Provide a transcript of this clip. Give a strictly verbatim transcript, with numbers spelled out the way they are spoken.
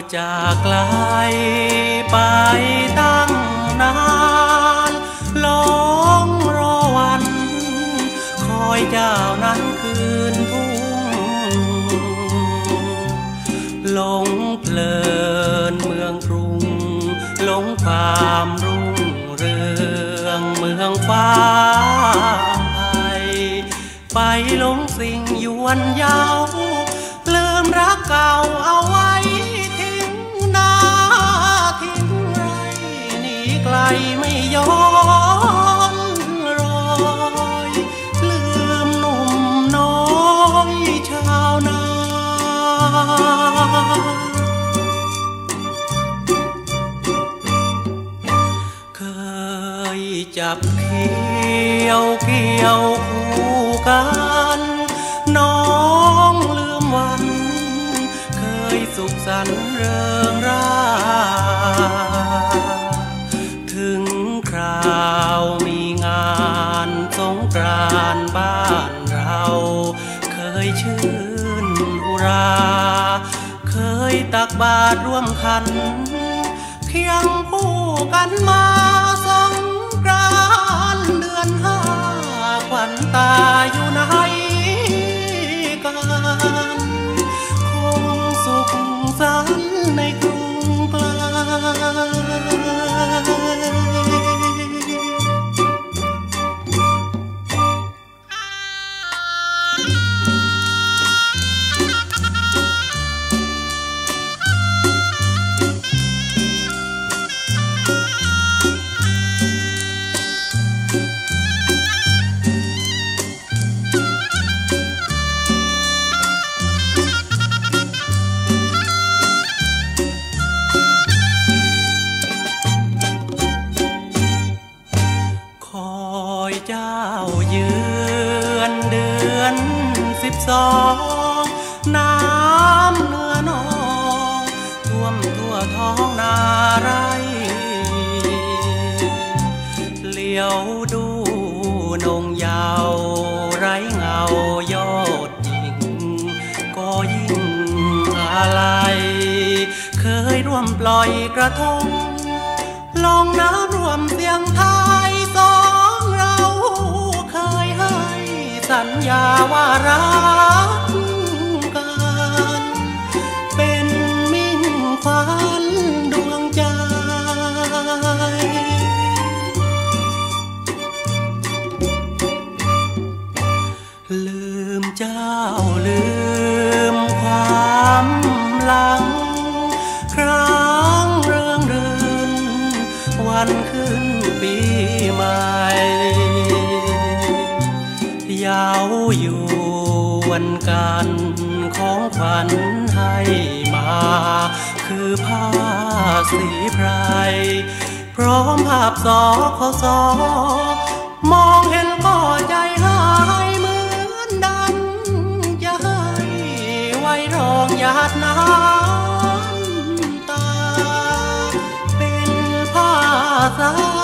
จากไกลไปตั้งนานหลงรอวันคอยเจ้านั้นคืนทุ่งหลงเพลินเมืองกรุงหลงความรุ่งเรืองเมืองฟ้าไปหลงสิ่งยวนยาวลืมรักเก่าเอาไว้ทิ้งนาทิ้งไรหนีไกลไม่ย้อนรอยลืมหนุ่มน้อยชาวนาเคยจับเขี้ยวเกี่ยวคู่กันน้องลืมวันเคยสุขสันต์เริงร่าถึงคราวมีงานสงกรานต์บ้านเราเคยชื่นอุราเคยตักบาตรร่วมขันเคียงคู่กันมาสงกรานต์เดือนห้าขวัญตาอยู่ไหนกันคงสุขสันต์ในกรุงไกลเจ้าเยือนเดือนสิบสองน้ำเนื้อนองท่วมทั่วท้องนาไรเลี้ยวดูนงยาวไร้เงายอดยิ่งก็ยิ่งอะไรเคยร่วมปล่อยกระทงลงน้ำร่วมเสียงไทยสองเราเคยให้สัญญาว่ารักกันเป็นมิ่งขวัญดวงใจลืมเจ้าลืมความหลังครั้งเรื่องรื่นวันขึ้นปีใหม่ยาวยวนกันของขวัญให้มาคือผ้าสีไพรพร้อมภาพสอขอสอมองเห็นก็ใจหายเหมือนดังจะให้ไว้รองหยาดน้ำตาเป็นผ้าสา